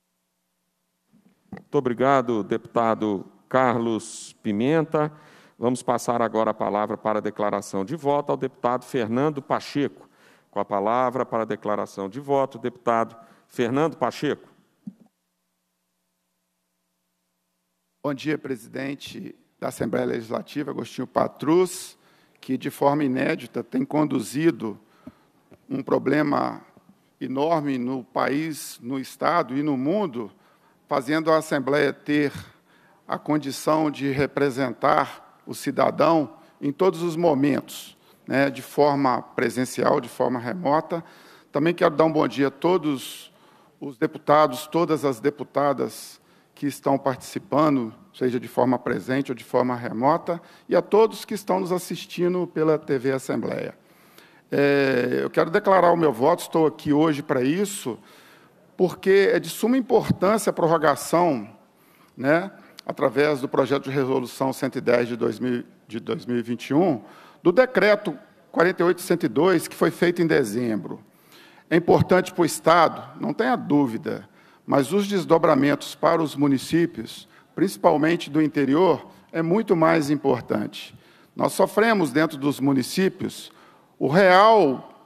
Muito obrigado, deputado Carlos Pimenta. Vamos passar agora a palavra para a declaração de voto ao deputado Fernando Pacheco, Com a palavra para a declaração de voto, o deputado Fernando Pacheco. Bom dia, presidente da Assembleia Legislativa, Agostinho Patrus, que de forma inédita tem conduzido um problema enorme no país, no Estado e no mundo, fazendo a Assembleia ter a condição de representar o cidadão em todos os momentos, né, de forma presencial, de forma remota. Também quero dar um bom dia a todos os deputados, todas as deputadas que estão participando, seja de forma presente ou de forma remota, e a todos que estão nos assistindo pela TV Assembleia. Eu quero declarar o meu voto, estou aqui hoje para isso, porque é de suma importância a prorrogação, né, através do projeto de resolução 110 de 2021, do decreto 48.102, que foi feito em dezembro. É importante para o Estado, não tenha dúvida, mas os desdobramentos para os municípios, principalmente do interior, é muito mais importante. Nós sofremos dentro dos municípios o real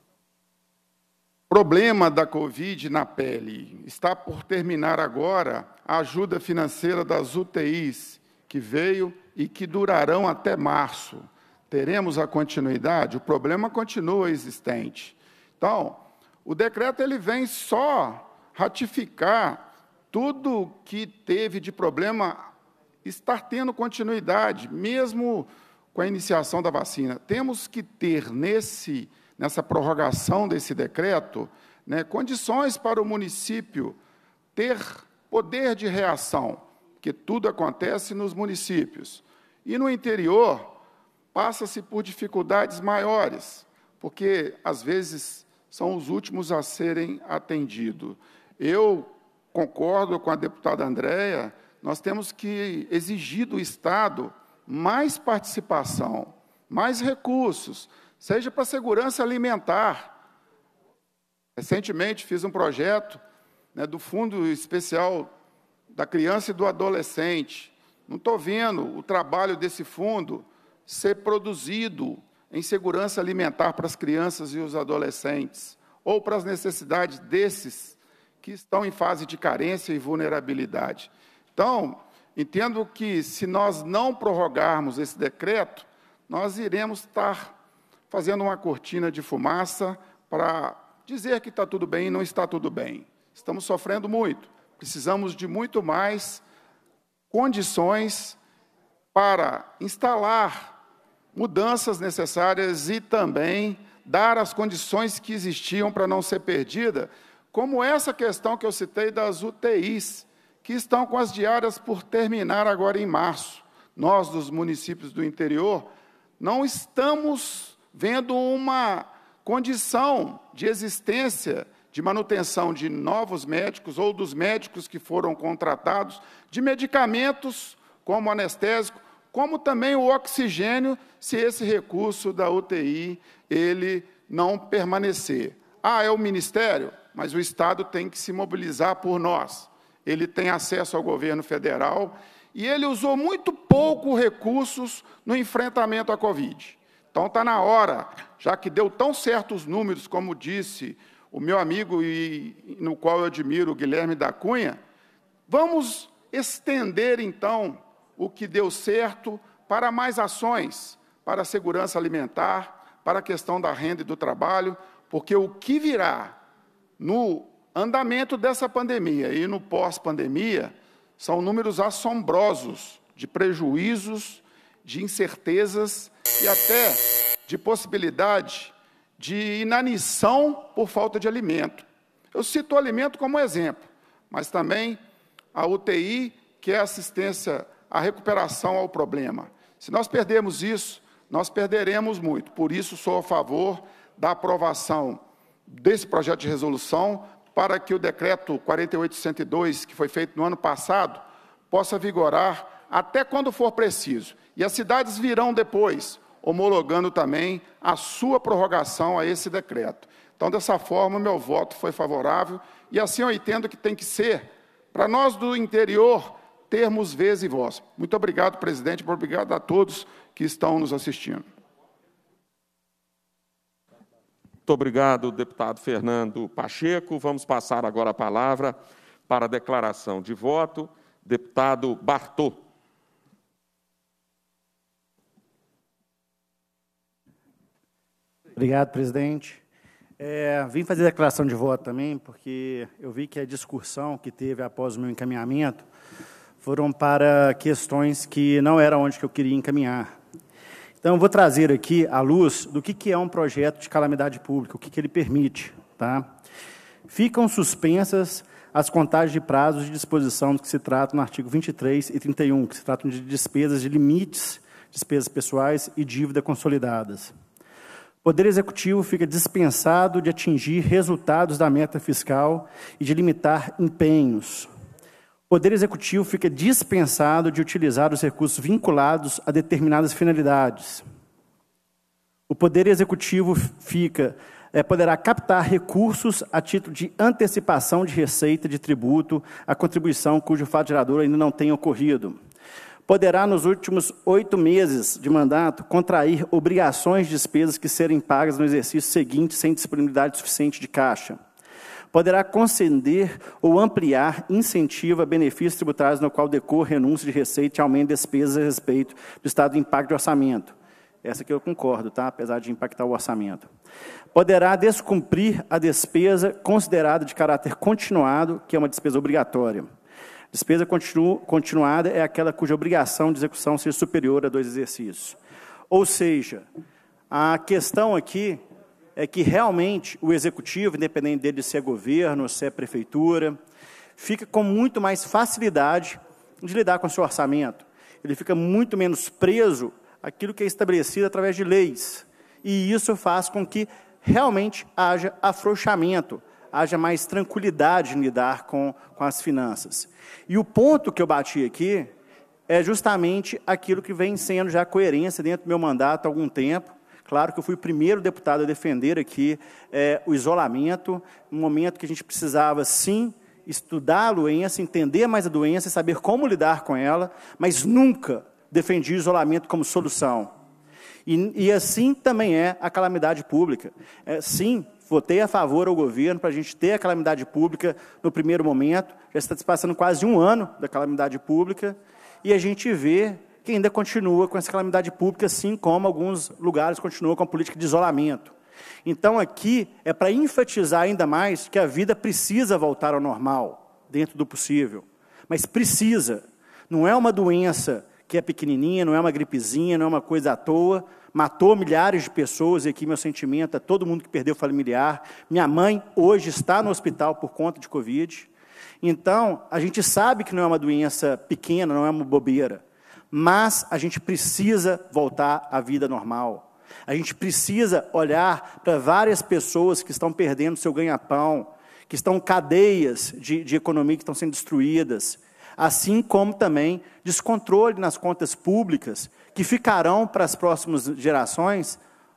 problema da Covid na pele. Está por terminar agora a ajuda financeira das UTIs, que veio e que durarão até março. Teremos a continuidade? O problema continua existente. Então, o decreto ele vem só ratificar tudo que teve de problema estar tendo continuidade, mesmo com a iniciação da vacina. Temos que ter, nessa prorrogação desse decreto, né, condições para o município ter poder de reação, porque tudo acontece nos municípios. E no interior, passa-se por dificuldades maiores, porque, às vezes, são os últimos a serem atendidos. Eu concordo com a deputada Andréia, nós temos que exigir do Estado mais participação, mais recursos, seja para a segurança alimentar. Recentemente fiz um projeto, né, do Fundo Especial da Criança e do Adolescente. Não estou vendo o trabalho desse fundo ser produzido em segurança alimentar para as crianças e os adolescentes, ou para as necessidades desses que estão em fase de carência e vulnerabilidade. Então, entendo que, se nós não prorrogarmos esse decreto, nós iremos estar fazendo uma cortina de fumaça para dizer que está tudo bem e não está tudo bem. Estamos sofrendo muito. Precisamos de muito mais condições para instalar mudanças necessárias e também dar as condições que existiam para não ser perdida, como essa questão que eu citei das UTIs, que estão com as diárias por terminar agora em março. Nós, dos municípios do interior, não estamos vendo uma condição de existência, de manutenção de novos médicos ou dos médicos que foram contratados, de medicamentos como anestésico, como também o oxigênio, se esse recurso da UTI ele não permanecer. É o Ministério, mas o Estado tem que se mobilizar por nós. Ele tem acesso ao governo federal e ele usou muito pouco recursos no enfrentamento à Covid. Então, está na hora, já que deu tão certos números, como disse o meu amigo, e no qual eu admiro, o Guilherme da Cunha, vamos estender, então, o que deu certo para mais ações, para a segurança alimentar, para a questão da renda e do trabalho, porque o que virá no andamento dessa pandemia e no pós-pandemia são números assombrosos de prejuízos, de incertezas e até de possibilidade de inanição por falta de alimento. Eu cito o alimento como exemplo, mas também a UTI, que é assistência à recuperação ao problema. Se nós perdermos isso, nós perderemos muito. Por isso, sou a favor da aprovação desse projeto de resolução para que o decreto 48.102, que foi feito no ano passado, possa vigorar até quando for preciso. E as cidades virão depois, homologando também a sua prorrogação a esse decreto. Então, dessa forma, meu voto foi favorável, e assim eu entendo que tem que ser, para nós do interior, termos vez e voz. Muito obrigado, presidente, obrigado a todos que estão nos assistindo. Muito Muito obrigado, deputado Fernando Pacheco. Vamos passar agora a palavra para a declaração de voto. Deputado Bartô. Obrigado, presidente. Vim fazer a declaração de voto também, porque eu vi que a discussão que teve após o meu encaminhamento foram para questões que não era onde que eu queria encaminhar. Então, eu vou trazer aqui à luz do que é um projeto de calamidade pública, o que ele permite. Tá? Ficam suspensas as contagens de prazos de disposição do que se trata no artigo 23 e 31, que se tratam de despesas de limites, despesas pessoais e dívida consolidadas. O Poder Executivo fica dispensado de atingir resultados da meta fiscal e de limitar empenhos. O Poder Executivo fica dispensado de utilizar os recursos vinculados a determinadas finalidades. O Poder Executivo poderá captar recursos a título de antecipação de receita de tributo à contribuição cujo fato gerador ainda não tenha ocorrido. Poderá, nos últimos 8 meses de mandato, contrair obrigações de despesas que serem pagas no exercício seguinte sem disponibilidade suficiente de caixa. Poderá conceder ou ampliar incentivo a benefícios tributários no qual decorre renúncia de receita e aumento de despesas a respeito do estado de impacto de orçamento. Essa aqui eu concordo, tá? Apesar de impactar o orçamento. Poderá descumprir a despesa considerada de caráter continuado, que é uma despesa obrigatória. Despesa continuada é aquela cuja obrigação de execução seja superior a 2 exercícios. Ou seja, a questão aqui é que realmente o Executivo, independente dele se é governo, se é prefeitura, fica com muito mais facilidade de lidar com o seu orçamento. Ele fica muito menos preso àquilo que é estabelecido através de leis. E isso faz com que realmente haja afrouxamento, haja mais tranquilidade em lidar com as finanças. E o ponto que eu bati aqui é justamente aquilo que vem sendo já coerência dentro do meu mandato há algum tempo. Claro que eu fui o primeiro deputado a defender aqui o isolamento, um momento que a gente precisava, sim, estudar a doença, entender mais a doença e saber como lidar com ela, mas nunca defendi o isolamento como solução. E assim também é a calamidade pública. Sim, votei a favor ao governo para a gente ter a calamidade pública no primeiro momento, já está se passando quase 1 ano da calamidade pública, e a gente vê que ainda continua com essa calamidade pública, assim como alguns lugares continuam com a política de isolamento. Então, aqui é para enfatizar ainda mais que a vida precisa voltar ao normal, dentro do possível. Mas precisa. Não é uma doença que é pequenininha, não é uma gripezinha, não é uma coisa à toa, matou milhares de pessoas, e aqui meu sentimento é todo mundo que perdeu familiar. Minha mãe hoje está no hospital por conta de Covid. Então, a gente sabe que não é uma doença pequena, não é uma bobeira, mas a gente precisa voltar à vida normal. A gente precisa olhar para várias pessoas que estão perdendo seu ganha-pão, que estão cadeias de economia que estão sendo destruídas, assim como também descontrole nas contas públicas, que ficarão para as próximas gerações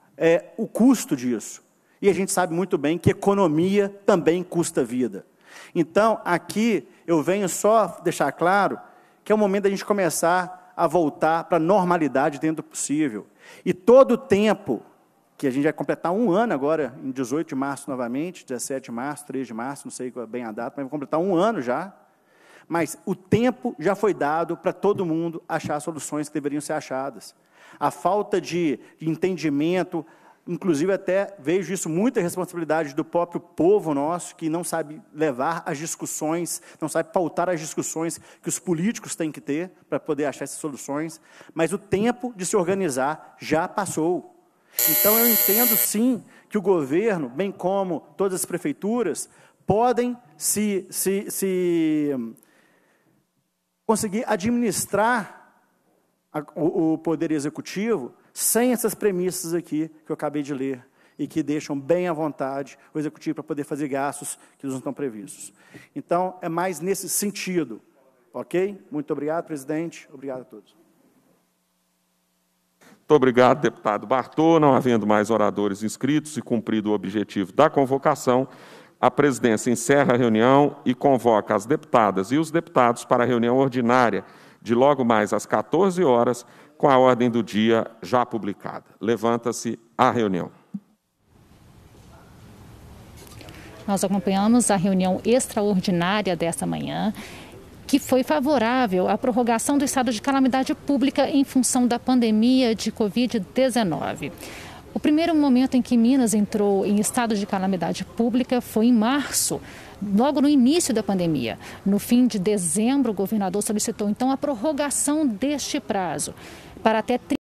o custo disso. E a gente sabe muito bem que economia também custa vida. Então, aqui eu venho só deixar claro que é o momento da gente começar a voltar para a normalidade dentro do possível. E todo o tempo, que a gente vai completar 1 ano agora, em 18 de março novamente, 17 de março, 3 de março, não sei bem a data, mas vai completar 1 ano já. Mas o tempo já foi dado para todo mundo achar soluções que deveriam ser achadas. A falta de entendimento, inclusive até vejo isso muita responsabilidade do próprio povo nosso, que não sabe levar as discussões, não sabe pautar as discussões que os políticos têm que ter para poder achar essas soluções, mas o tempo de se organizar já passou. Então eu entendo sim que o governo, bem como todas as prefeituras, podem conseguir administrar o poder executivo sem essas premissas aqui que eu acabei de ler e que deixam bem à vontade o executivo para poder fazer gastos que não estão previstos. Então, é mais nesse sentido, ok? Muito obrigado, presidente. Obrigado a todos. Muito obrigado, deputado Bartô. Não havendo mais oradores inscritos e cumprido o objetivo da convocação, a presidência encerra a reunião e convoca as deputadas e os deputados para a reunião ordinária de logo mais às 14 horas, com a ordem do dia já publicada. Levanta-se a reunião. Nós acompanhamos a reunião extraordinária desta manhã, que foi favorável à prorrogação do estado de calamidade pública em função da pandemia de Covid-19. O primeiro momento em que Minas entrou em estado de calamidade pública foi em março, logo no início da pandemia. No fim de dezembro, o governador solicitou então a prorrogação deste prazo para até